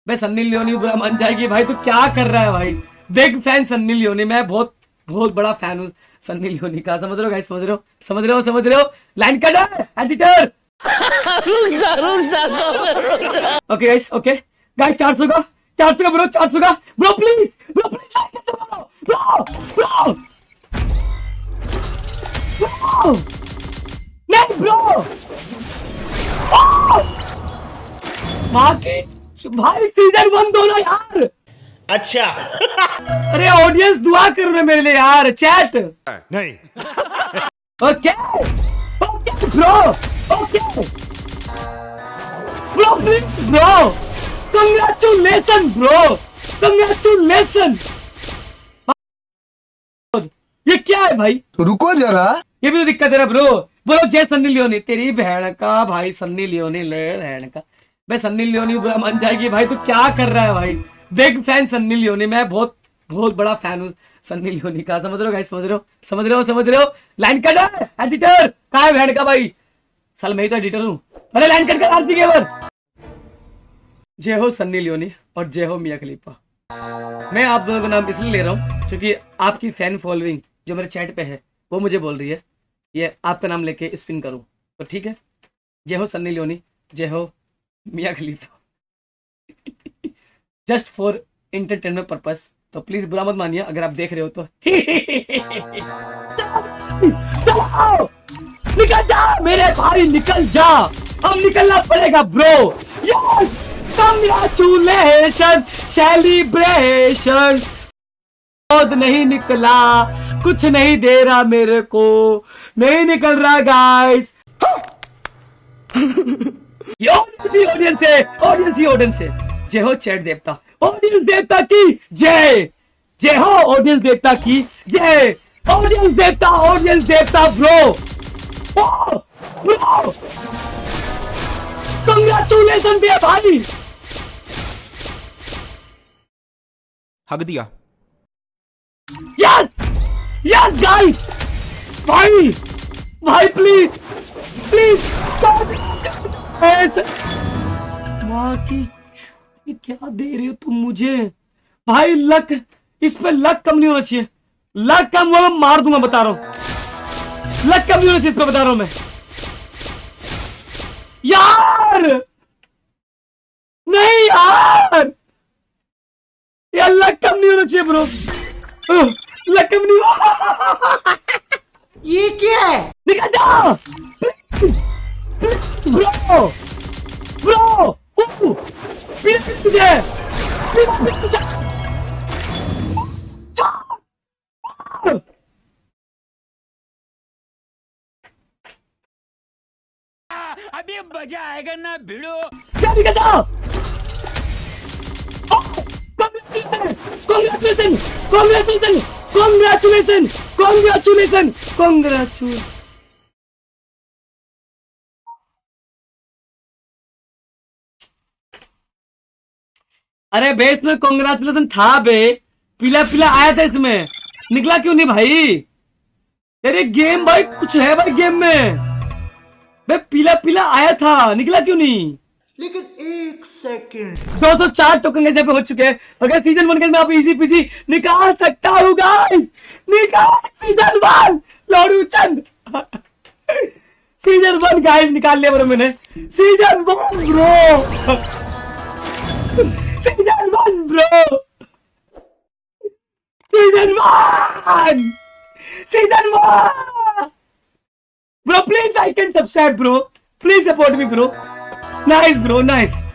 भाई सन्नी लियोनी बुरा मान जाएगी भाई, तू क्या कर रहा है भाई। बिग फैन सन्नी लियोनी, मैं बहुत बहुत बड़ा फैन हूँ सन्नी लियोनी का। समझ रहे हो गाइस, समझ रहे हो, समझ रहे हो, समझ रहे हो। लाइन कट है editor. Okay guys, okay guys, 400 का, 400 का ब्रो, 400 का bro, please bro, please like कर दो ब्रो, ब्रो ब्रो, नहीं ब्रो, माँ की भाई सीजन 1 दो ना यार। अच्छा। अरे ऑडियंस दुआ करो ना मेरे लिए यार, चैट नहीं। Okay okay bro, okay bro, please bro, congratulation bro, congratulation. ये क्या है भाई, रुको जरा, ये भी तो दिक्कत है ना ब्रो। बोलो जय सन्नी लियोनी, तेरी बहन का भाई, सन्नी लियोनी ले बहन का भाई, सन्नी लियोनी बुरा मान जाएगी भाई, तू क्या कर रहा है भाई। बिग फैन सन्नी लियोनी, मैं बहुत बहुत बड़ा फैन हूँ सन्नी लियोनी का। समझ रहे हो गाइस, समझ रहे हो, समझ रहे हो, समझ रहे हो। लाइन कट है एडिटर, कहाँ है बहन का भाई, साल मैं ही तो एडिटर हूँ। अरे लाइन कट कर आरसी गेमर। जय हो सन्नी लियोनी और जय हो मिया खलीफा। मैं आप दोनों का नाम इसलिए ले रहा हूँ क्योंकि आपकी फैन फॉलोइंग जो मेरे चैट पे है वो मुझे बोल रही है ये आपका नाम लेके स्पिन करूं, तो ठीक है। जय हो सन्नी लियोनी, जय हो Mia Khalifa. Just for entertainment purpose, तो प्लीज बुरा मत मानिए अगर आप देख रहे हो तो। चलो निकल जा मेरे भाई, निकल जा, अब निकलना पड़ेगा ब्रो। Yes congratulation, celebration. नहीं निकला, कुछ नहीं दे रहा मेरे को, नहीं निकल रहा गाइस। ऑडियंस है, ऑडियंस ही ऑडियंस है। जय हो चैट देवता, ऑडियंस देवता की जय, जय हो ऑडियंस देवता की जय, ऑडियंस देवता, ऑडियंस देवता ब्रो, ब्रो कंग्रेचुलेशन दे भाई। हक दिया। यस यस गाइस, भाई भाई प्लीज प्लीज, माँ की क्या दे रहे हो तुम मुझे भाई। लक, इस पे लक कम नहीं होना चाहिए, लक कम हुआ मैं मार दूंगा, बता रहा हूं। लक कम नहीं होना चाहिए इस पे, बता रहा हूं मैं यार, नहीं यार, यार लक कम नहीं होना चाहिए ब्रो, लक कम नहीं हुआ। ये क्या है? निकल जा ब्रो, ब्रो तुझे अभी मजा आएगा ना भिड़ो। क्या निकल जा। Congratulations! Congratulations! Congratulations! Congratulations! Congratulations! अरे बे इसमें कॉन्ग्रेचुलेशन था बे, पीला पीला आया था इसमें, निकला क्यों नहीं भाई। अरे गेम भाई कुछ है भाई गेम में, बे पीला पीला आया था, निकला क्यों नहीं। लेकिन एक सेकंड, 204 टोकन ऐसे पे हो चुके हैं। अगर सीजन 1 के मैं आप इजी पीजी निकाल सकता हूँ गाइस, निकाल सीजन 1 लौड़ू चंद। सीजन 1 गाइस निकाल लिया ब्रो मैंने, season 1 bro, season 1 bro, season 1, season 1 bro. Please like and subscribe bro, please support me bro. Nice bro, nice.